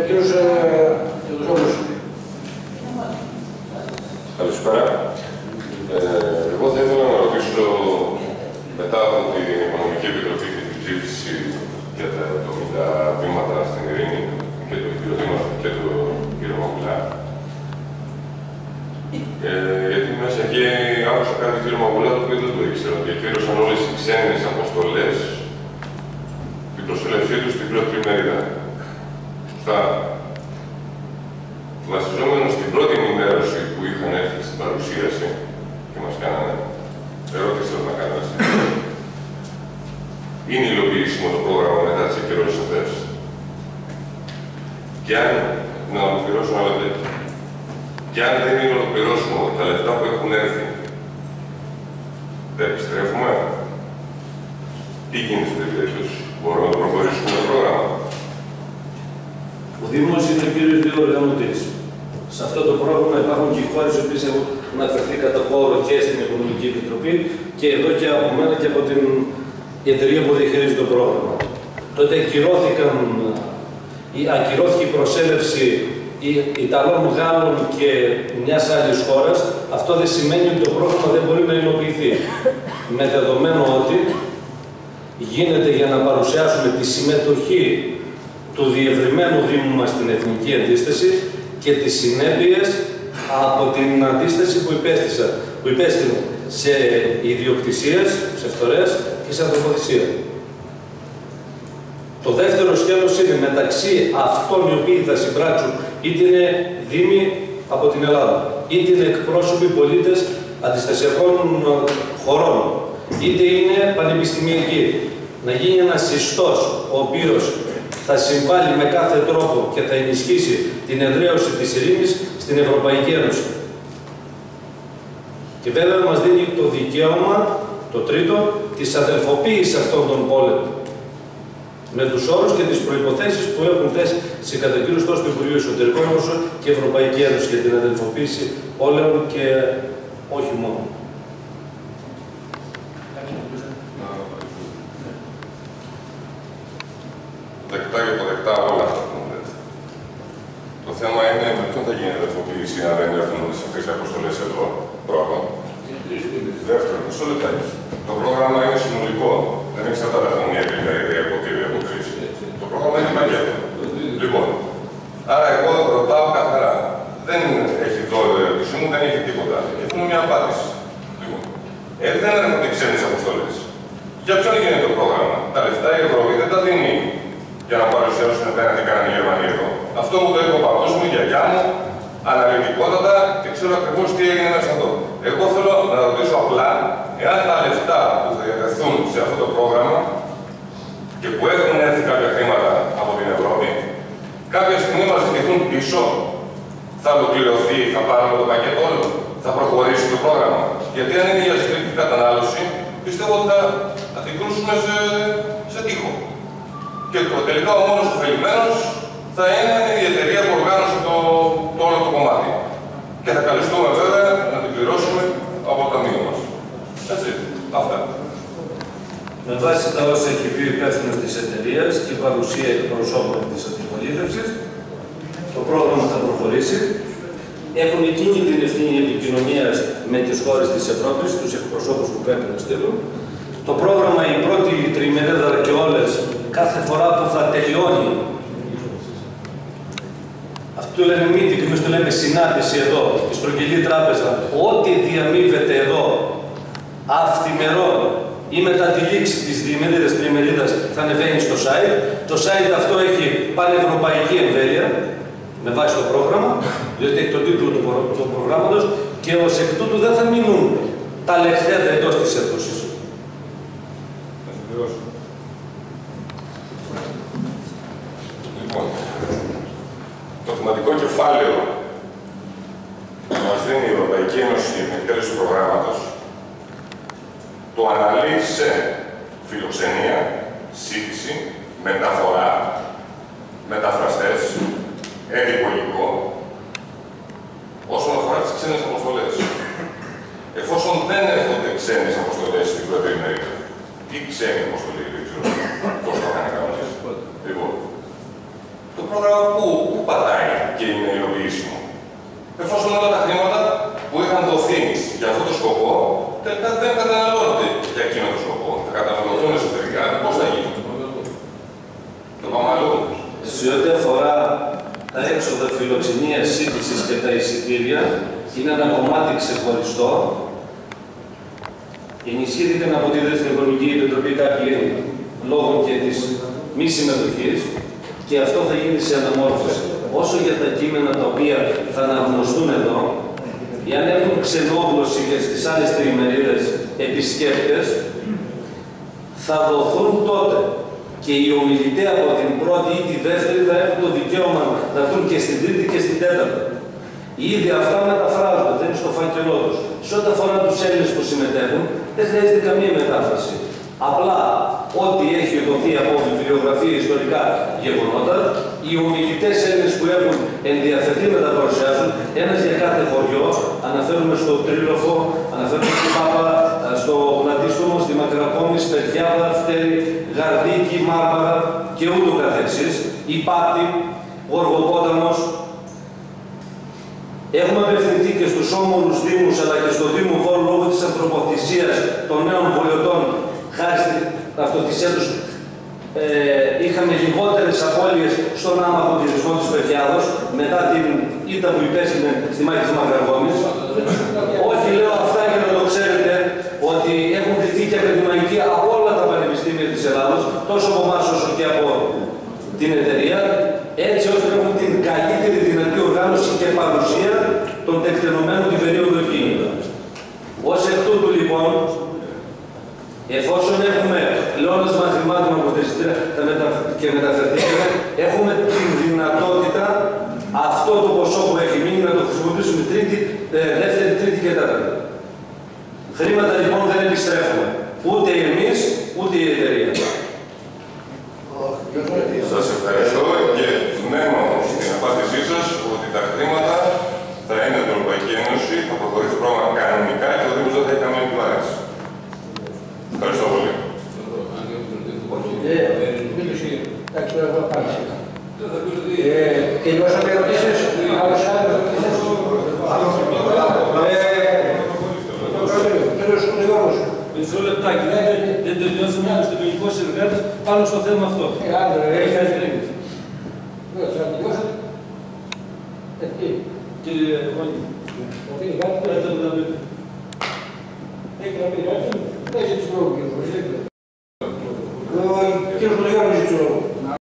κύριος Θεοδοσόπουλος. Καλησπέρα. Εγώ θα ήθελα να ρωτήσω, μετά από την Οικονομική Επιτροπή και την ψήφιση για τα 70 βήματα στην ειρήνη και το κύριο Μαγουλά, γιατί μέσα εκεί άκουσα κάτι του κύριο Μαγουλά, το οποίο δεν το ήξερα, ότι ακύρωσαν όλες οι ξένες αποστολές την προσέλευσή τους στην πρώτη ημερίδα. Σωστά. Βασιζόμενος στην πρώτη ενημέρωση που είχαν έρθει στην παρουσίαση και μας κάνανε, ερώτηση θέλω να κάνω έτσι. Είναι υλοποιήσιμο το πρόγραμμα μετά τις ακυρώσεις αυτές? Και αν, να ολοκληρώσω ένα λεπτό, και αν δεν είναι ολοκληρώσιμο τα λεφτά που έχουν έρθει, δεν επιστρέφουμε? Τι γίνεται στην περίπτωση? Μπορούμε να προχωρήσουμε το πρόγραμμα? Ο Δήμος είναι ο κύριος διοργανωτής. Σε αυτό το πρόγραμμα υπάρχουν και οι χώρες οι οποίες έχουν αναφερθεί κατά κόρο και στην Οικονομική Επιτροπή και εδώ και από μένα και από την εταιρεία που διαχειρίζει το πρόγραμμα. Τότε ακυρώθηκε η προσέλευση Ιταλών, Γάλλων και μιας άλλης χώρας. Αυτό δεν σημαίνει ότι το πρόγραμμα δεν μπορεί να υλοποιηθεί. Με δεδομένο ότι γίνεται για να παρουσιάσουμε τη συμμετοχή του διευρυμένου Δήμου μας στην εθνική αντίσταση και τις συνέπειες από την αντίσταση που υπέστειλε σε ιδιοκτησίες, σε φθορές και σε ανθρωποθυσία. Το δεύτερο σκέλος είναι μεταξύ αυτών οι οποίοι θα συμπράξουν, είτε είναι δήμοι από την Ελλάδα, είτε είναι εκπρόσωποι πολίτες αντιστασιακών χωρών, είτε είναι πανεπιστημιακοί. Να γίνει ένας ιστός, ο οποίος θα συμβάλλει με κάθε τρόπο και θα ενισχύσει την εδραίωση της ειρήνης στην Ευρωπαϊκή Ένωση. Και βέβαια μας δίνει το δικαίωμα, το τρίτο, της αδελφοποίησης αυτών των πόλεων. Με τους όρους και τις προϋποθέσεις που έχουν θέσει σε κατακύρωση τόσο το Υπουργείο Εσωτερικών όσο και η Ευρωπαϊκή Ένωση για την αδελφοποίηση πόλεων και όχι μόνο. Δεκτά και αποδεκτά όλα αυτά που μου λέτε. Το θέμα είναι με ποιον θα γίνει η αδελφοποίηση αν δεν έρθουν όλες αυτές οι αποστολές εδώ. Πρώτον. Δεύτερον, μισό λεπτάκι. Το πρόγραμμα είναι συνολικό. Δεν εξαρτάται από μια επιμέρεια από τη κρίση. Το πρόγραμμα είναι πακέτο. Λοιπόν, άρα εγώ ρωτάω καθαρά. Δεν έχει εδώ η ερώτησή μου, δεν έχει τίποτα. Και θέλω μια απάντηση. Λοιπόν, δεν έρχονται ξένες αποστολές. Για ποιον γίνεται το πρόγραμμα? Τα λεφτά η Ευρώπη δεν τα δίνει για να παρουσιάσουν τι κάνανε οι Γερμανοί εδώ. Αυτό μου το είπε ο παππούς μου, η γιαγιά μου, αναλυτικότατα και ξέρω ακριβώς τι έγινε μέσα εδώ. Εγώ θέλω να ρωτήσω απλά, εάν τα λεφτά που θα διατεθούν σε αυτό το πρόγραμμα και που έχουν έρθει κάποια χρήματα από την Ευρώπη, κάποια στιγμή μας ζητηθούν πίσω, θα ολοκληρωθεί, θα πάρουμε το πακέτο όλο, θα προχωρήσει το πρόγραμμα. Γιατί αν είναι για στρicτη κατανάλωση, πιστεύω ότι θα την κρούσουμε σε τείχο. Και τελικά ο μόνος ωφελημένος θα είναι η εταιρεία που οργάνωσε το όλο το κομμάτι. Και θα καλεστούμε βέβαια να την πληρώσουμε από το ταμείο μας. Έτσι. Αυτά. Με βάση τα όσα έχει πει ο υπεύθυνος της εταιρείας και η παρουσία εκπροσώπων της αντιπολίτευσης, το πρόγραμμα θα προχωρήσει. Έχουν εκείνη την ευθύνη επικοινωνίας με τις χώρες της Ευρώπης, τους εκπροσώπους που πρέπει να στείλουν. Το πρόγραμμα, η πρώτη τριμηνέδα και όλες, κάθε φορά που θα τελειώνει, αυτό λένε meeting, εμείς το λέμε συνάντηση εδώ, η Στρογγυλή Τράπεζα, ό,τι διαμείβεται εδώ, αυθημερών ή μετά τη λήξη της διημερίδας τριμερίδας θα ανεβαίνει στο site. Το site αυτό έχει πανευρωπαϊκή εμβέλεια, με βάση το πρόγραμμα, διότι έχει τον τίτλο του προγράμματος και ως εκ τούτου δεν θα μείνουν τα λεχθέντα εντός της αίθουσας. Λοιπόν, το θεματικό κεφάλαιο που μας δίνει η Ευρωπαϊκή Ένωση για την εκτέλεση του προγράμματος το αναλύει σε φιλοξενία, σύντηση, μεταφορά, μεταφραστές, εντυπωλικό, όσον αφορά τις ξένες αποστολές. Εφόσον δεν έρχονται ξένες αποστολές στην πρώτη ημερίδα, ή ξένη αποστολή, δεν ξέρω πώς το κάνει κανονίσει. Λοιπόν, το πρόγραμμα πού και είναι υλοποιήσιμο. Εφόσον όλα τα χρήματα που είχαν δοθεί για αυτό το σκοπό, τελικά δεν καταναλώνονται για εκείνο το σκοπό. Θα καταναλωθούν εσωτερικά. Πώς θα γίνει? Το πάμε αλλού. Σε ό,τι αφορά τα έξοδα φιλοξενίας, σύντησης και τα εισιτήρια, είναι ένα κομμάτι ξεχωριστό. Ενισχύθηκαν από τη Δεύτερη Οικονομική Επιτροπή κάποιοι λόγω και της μη συμμετοχής και αυτό θα γίνει σε αναμόρφωση. Όσο για τα κείμενα τα οποία θα αναγνωστούν εδώ, εάν έχουν ξενόγλωση και στις άλλες τριημερίδες επισκέπτες, θα δοθούν τότε. Και οι ομιλητές από την πρώτη ή τη δεύτερη θα έχουν το δικαίωμα να έρθουν και στην τρίτη και στην τέταρτη. Ήδη αυτά μεταφράζονται, δεν είναι στο φάκελό τους. Σε ό,τι αφορά τους Έλληνες που συμμετέχουν, δεν χρειάζεται καμία μετάφραση. Απλά ό,τι έχει δοθεί από βιβλιογραφία, ιστορικά γεγονότα, οι ομιλητές Έλληνες που έχουν ενδιαφερθεί να τα παρουσιάσουν, ένας για κάθε χωριό, αναφέρουμε στο Τρίλοφο, αναφέρουμε στην Πάπα, στο Πλατίστομο, στη Μακρακόμη, Σπεριάδα, Φτέρη, Γαρδίκη, Μάρμαρα και ούτω καθεξής, η Πάτη, Γοργοπόταμος. Έχουμε απευθυνθεί και στους όμορους Δήμους αλλά και στο Δήμο Βόλου λόγω της ανθρωποθυσίας των νέων βολιωτών. Χάρη στην αυτοθυσία τους είχαμε λιγότερες απώλειες στον άμαχο διορισμό της Περιάδος μετά την ήττα που υπέστηνε στη μάχη της Μακρακόμης. Όχι, λέω αυτά για να το ξέρετε ότι έχουν κρυθεί και ακαδημαϊκοί από όλα τα πανεπιστήμια της Ελλάδος, τόσο από εμάς όσο και από την εταιρεία, έτσι ώστε να έχουμε την καλύτερη δυνατή οργάνωση και παρουσία των τεκτενωμένων την περίοδο εκείνη. Ως εκ τούτου λοιπόν, εφόσον έχουμε λεώνασμα χρημάτων από τα και μεταφερθήκαμε, έχουμε την δυνατότητα αυτό το ποσό που έχει μείνει να το χρησιμοποιήσουμε δεύτερη, τρίτη και τέταρτη. Χρήματα λοιπόν δεν επιστρέφουμε. Ούτε εμείς, ούτε η εταιρεία. Σας ευχαριστώ και μένω στην απάντησή σας ότι τα χρήματα θα είναι την Ευρωπαϊκή Ένωση, θα προχωρήσει το πρόγραμμα κανονικά και ο Δήμος δεν θα έχει καμία επιβάρυνση. Ευχαριστώ πολύ. Εντάξει, τώρα έχω απάντηση. Τελειώσαμε ερωτήσεις. Άλλος ερωτήσεις. Μισό λεπτάκι, δεν τελειώσαμε άλλο στο ελληνικό συνεργάτη πάνω στο θέμα αυτό.